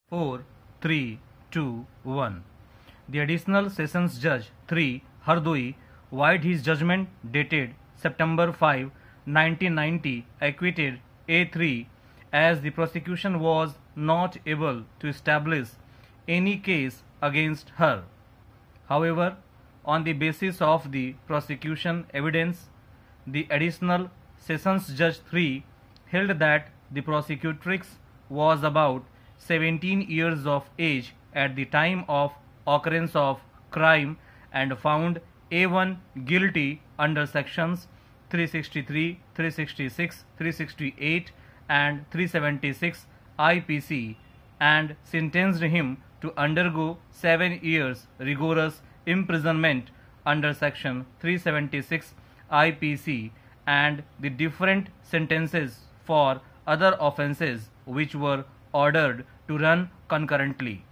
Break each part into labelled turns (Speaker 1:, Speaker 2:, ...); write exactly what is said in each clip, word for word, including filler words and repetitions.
Speaker 1: four, three, two, one. The Additional Sessions Judge three, Hardoi, void his judgment dated September fifth, nineteen ninety, acquitted A three as the prosecution was not able to establish any case against her. However, on the basis of the prosecution evidence, the Additional Sessions Judge three held that the prosecutrix was about seventeen years of age at the time of occurrence of crime and found A one guilty under sections three sixty-three, three sixty-six, three sixty-eight and three seventy-six I P C and sentenced him to undergo seven years rigorous imprisonment under section three seventy-six I P C and the different sentences for other offences which were ordered to run concurrently.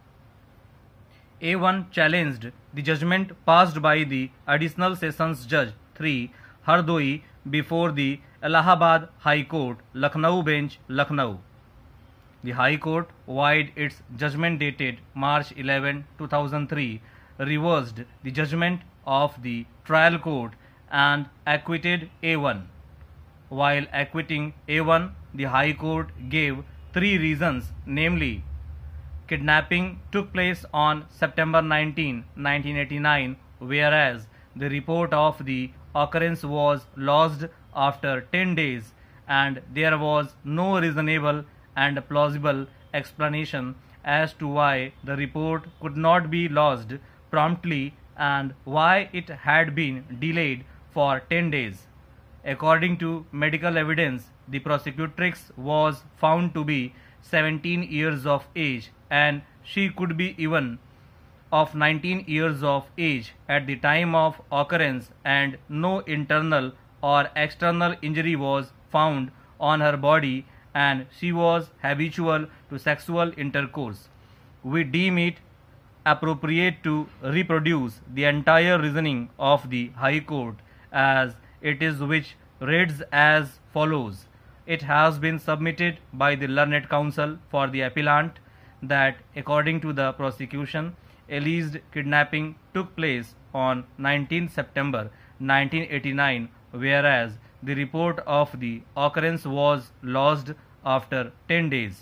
Speaker 1: A one challenged the judgment passed by the Additional Sessions Judge three, Hardoi, before the Allahabad High Court, Lucknow Bench, Lucknow. The High Court, void its judgment dated March eleventh, two thousand three, reversed the judgment of the trial court and acquitted A one. While acquitting A one, the High Court gave three reasons, namely, kidnapping took place on September nineteenth, nineteen eighty-nine, whereas the report of the occurrence was lodged after ten days and there was no reasonable and plausible explanation as to why the report could not be lodged promptly and why it had been delayed for ten days. According to medical evidence, the prosecutrix was found to be seventeen years of age and she could be even of nineteen years of age at the time of occurrence and no internal or external injury was found on her body and she was habitual to sexual intercourse. We deem it appropriate to reproduce the entire reasoning of the High Court as it is, which reads as follows. It has been submitted by the learned counsel for the appellant that according to the prosecution, alleged kidnapping took place on nineteenth September nineteen eighty-nine, whereas the report of the occurrence was lodged after ten days.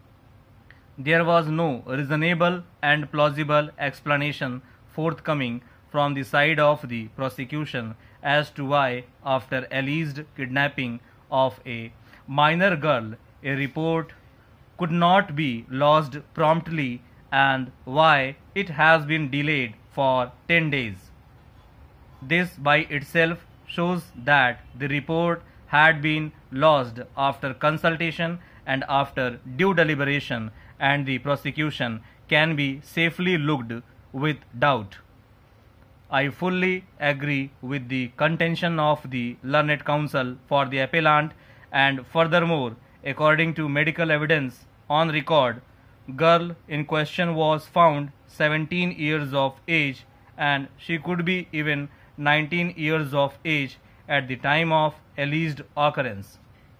Speaker 1: There was no reasonable and plausible explanation forthcoming from the side of the prosecution as to why, after alleged kidnapping of a minor girl, a report could not be lodged promptly and why it has been delayed for ten days. This by itself shows that the report had been lodged after consultation and after due deliberation, and the prosecution can be safely looked with doubt. I fully agree with the contention of the learned counsel for the appellant, and furthermore, according to medical evidence on record, girl in question was found seventeen years of age and she could be even nineteen years of age at the time of alleged occurrence.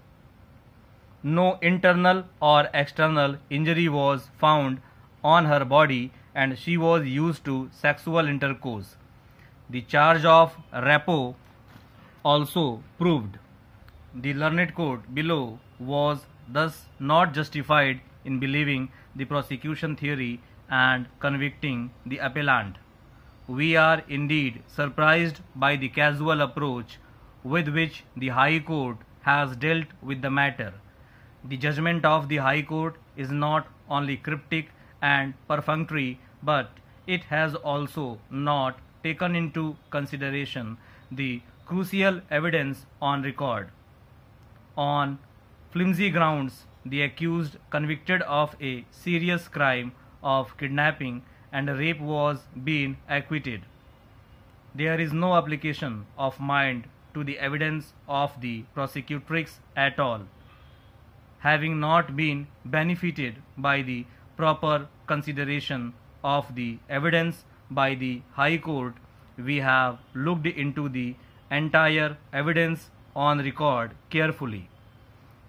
Speaker 1: No internal or external injury was found on her body and she was used to sexual intercourse. The charge of rape also proved. The learned court below was thus not justified in believing the prosecution theory and convicting the appellant. We are indeed surprised by the casual approach with which the High Court has dealt with the matter. The judgment of the High Court is not only cryptic and perfunctory, but it has also not taken into consideration the crucial evidence on record. On flimsy grounds, the accused convicted of a serious crime of kidnapping and rape was being acquitted. There is no application of mind to the evidence of the prosecutrix at all. Having not been benefited by the proper consideration of the evidence by the High Court, we have looked into the entire evidence on record carefully.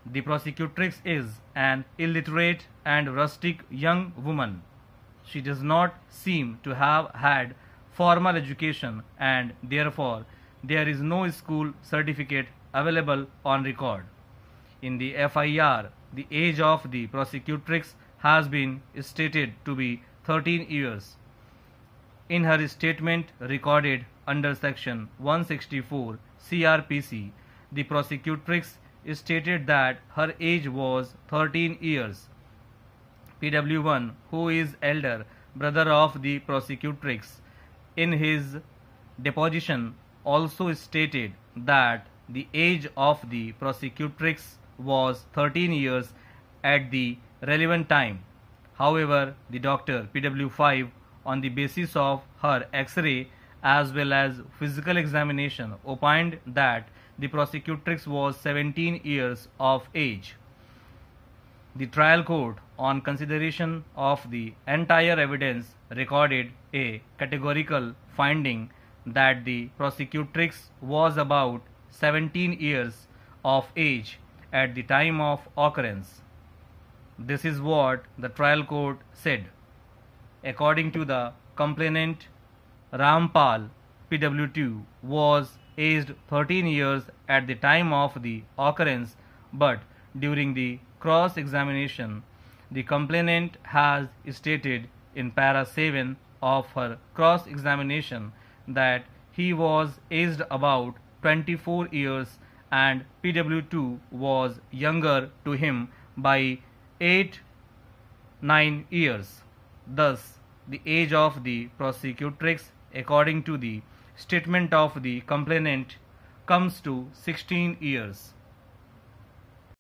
Speaker 1: The prosecutrix is an illiterate and rustic young woman. She does not seem to have had formal education, and therefore there is no school certificate available on record. In the F I R, the age of the prosecutrix has been stated to be thirteen years. In her statement recorded under section one sixty-four C R P C, the prosecutrix stated that her age was thirteen years. P W one, who is elder brother of the prosecutrix, in his deposition also stated that the age of the prosecutrix was thirteen years at the relevant time. However, the doctor P W five, on the basis of her X-ray as well as physical examination, opined that the prosecutrix was seventeen years of age. The trial court, on consideration of the entire evidence, recorded a categorical finding that the prosecutrix was about seventeen years of age at the time of occurrence. This is what the trial court said. According to the complainant, Rampal P W two was aged thirteen years at the time of the occurrence, but during the cross-examination, the complainant has stated in para seven of her cross-examination that he was aged about twenty-four years and P W two was younger to him by eight nine years. Thus, the age of the prosecutrix, according to the statement of the complainant, comes to sixteen years.